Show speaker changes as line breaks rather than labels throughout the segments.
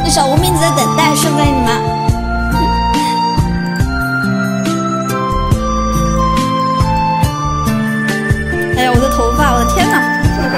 这首无名指的等待送给你们。哎呀，我的头发，我的天哪！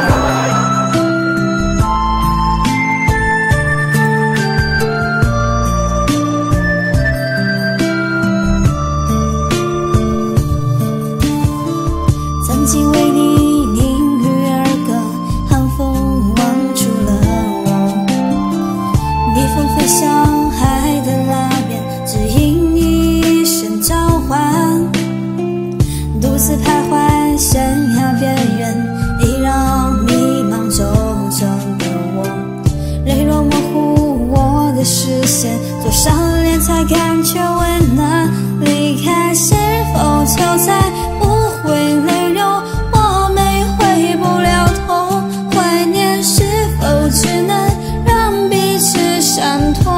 曾经为你凝语儿歌，寒风望出了我。逆风飞向海的那边，只因你一声召唤。独自徘徊悬崖边缘，依让迷茫皱皱的我。泪若模糊我的视线，多少年才感觉温暖。离开是否就再不会泪流？我没回不了头，怀念是否只能让彼此伤痛？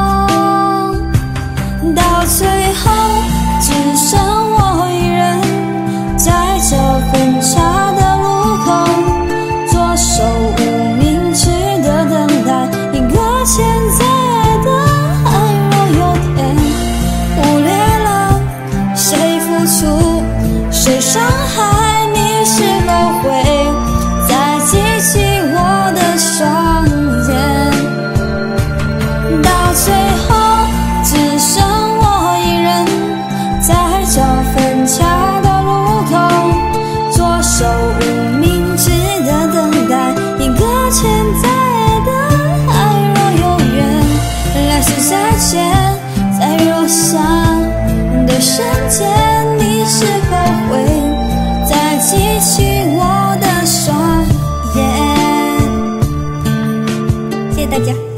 到最后只剩我一人，在这分岔的路口，左手无名指的等待，一个潜在的爱若有天忽略了谁付出谁伤害，你是否会再记起我的双眼？到最后只剩我一人，在这分岔的路口，左手无名指的等待，一个潜在的爱若有缘，来世再见，在若想的瞬间，你是否会再记起我的双眼？
谢谢大家。